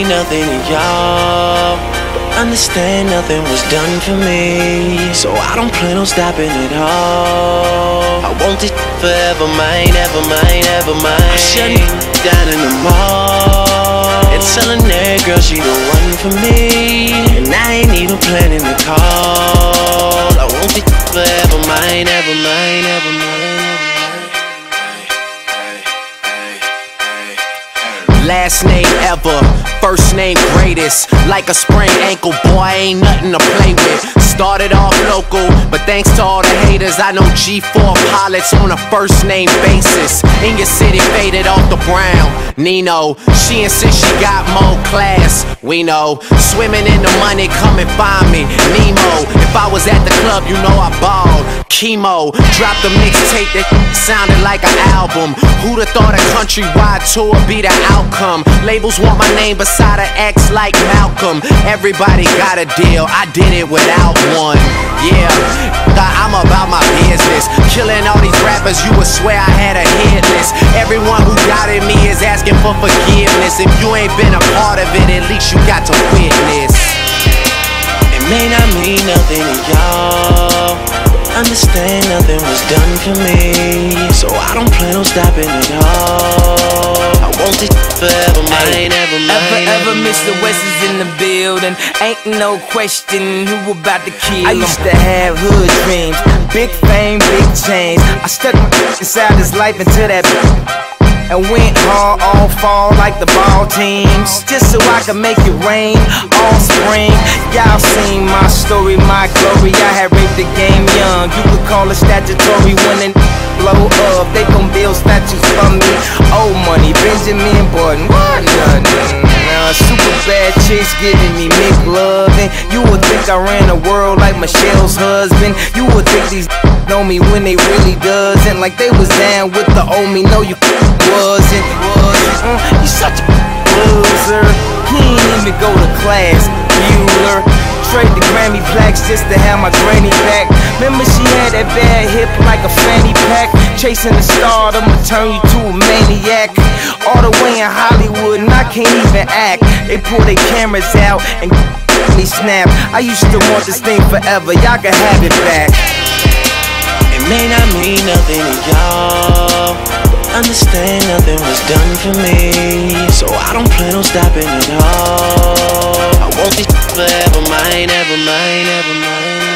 mean nothing to y'all, understand nothing was done for me, so I don't plan on stopping at all. I want this forever mine, ever mine, ever mine. I'm shutting down in the mall and telling that girl she the one for me, and I ain't even planning to call. I want this forever mine, ever mine, ever mine. Last name ever, first name greatest. Like a sprained ankle, boy, ain't nothing to play with. Started off local, but thanks to all the haters, I know G4 pilots on a first name basis. In your city, faded off the brown. Nino, she insists she got more class. We know, swimming in the money, come and find me. Nemo, if I was at the club, you know I balled. Chemo, dropped a mixtape that sounded like an album. Who'd have thought a countrywide tour be the outcome? Labels want my name beside an X like Malcolm. Everybody got a deal, I did it without one. Yeah, I'm about my business. Killing all these rappers, you would swear I had a hit list. Everyone who doubted me is asking for forgiveness. If you ain't been a part of it, at least you got to witness. It may not mean nothing to y'all, understand nothing was done for me, so I don't plan on stopping at all. I want this forever mine, ever mine. Ever Mr. West is in the building, ain't no question who about to kill him. I used to have hood dreams, big fame, big change. I stuck my inside this life into that and went hard all fall like the ball teams, just so I could make it rain all spring. Y'all seen my story, my glory. I had raped the game young, you could call it statutory. When it blow up, they gon' build statues for me. Old money, Benjamin Button, what nothing. Super bad chicks giving me McLovin'. You would think I ran the world like Michelle's husband. You would think these know me when they really doesn't. Like they was down with the old me. No, you wasn't. You such a loser. He ain't even go to class, Bueller. Trade the Grammy plaques just to have my granny back. Remember she had that bad hip like a fanny pack. Chasing the star, I'ma turn you to a maniac. All the way in Hollywood and I can't even act. They pull their cameras out and me snap. I used to want this thing forever, y'all can have it back. It may not mean nothing to y'all, understand nothing was done for me, so I don't plan on stopping at all. I want this forever mine, ever mine, ever mine.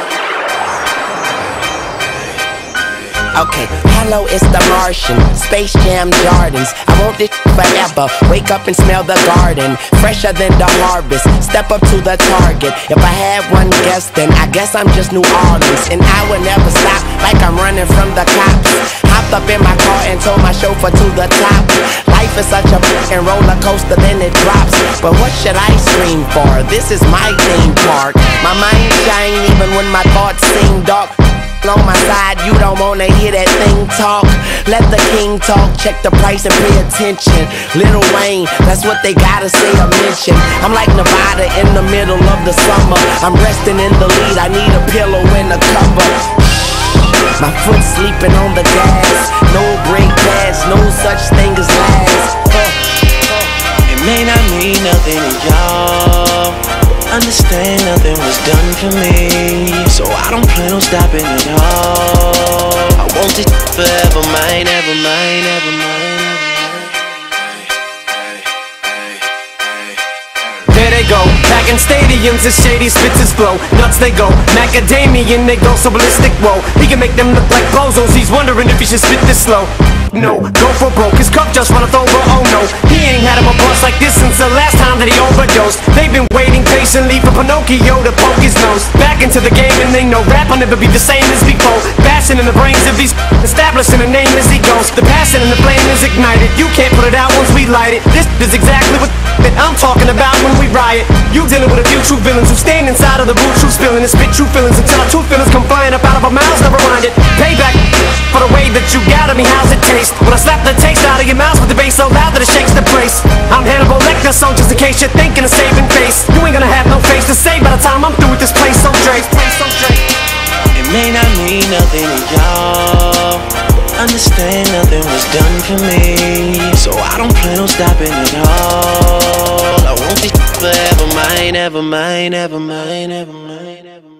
Okay, hello, it's the Martian, Space Jam Jordans. I want this forever, wake up and smell the garden, fresher than the harvest, step up to the target. If I had one guess, then I guess I'm just New Orleans, and I would never stop like I'm running from the cops. Hopped up in my car and told my chauffeur to the top. Life is such a fucking roller coaster, then it drops. But what should I scream for? This is my theme park. My mind shine even when my thoughts seem dark. On my side, you don't wanna hear that thing talk. Let the king talk, check the price and pay attention. Lil Wayne, that's what they gotta say or mention. I'm like Nevada in the middle of the summer. I'm resting in the lead, I need a pillow and a cover. My foot sleeping on the gas, no brake pads, no such thing as last. It may not mean nothing to y'all, understand nothing was done for me, so I don't plan on stopping at all. I want this forever mine, ever mine, ever mine. There they go, back in stadiums, the shady spits his flow. Nuts they go, macadamian, they go so ballistic, whoa. He can make them look like bozos, he's wondering if he should spit this slow. No, go for broke, his cup just runneth over, oh no. He ain't had him a bust like this since the last time that he overdosed. They've been waiting patiently for Pinocchio to poke his nose back into the game, and they know rap will never be the same as before. Bashing in the brains of these establishing a name as he goes. The passion and the flame is ignited, you can't put it out once we light it. This is exactly what that I'm talking about when we riot. You dealing with a few true villains who stand inside of the boot, true spilling and spit true feelings until our true feelings come flying up out of our mouths. Never mind it, payback for the way that you got me. How's it taste when I slap the taste out of your mouth with the bass so loud that it shakes the place? I'm Hannibal Lecter, so just in case you're thinking of saving face, you ain't gonna have no face to say by the time I'm through with this place. So Drake, it may not mean nothing to y'all, understand nothing was done for me, so I don't plan on stopping at all. mind, never mind, never mind, never mind, never mind.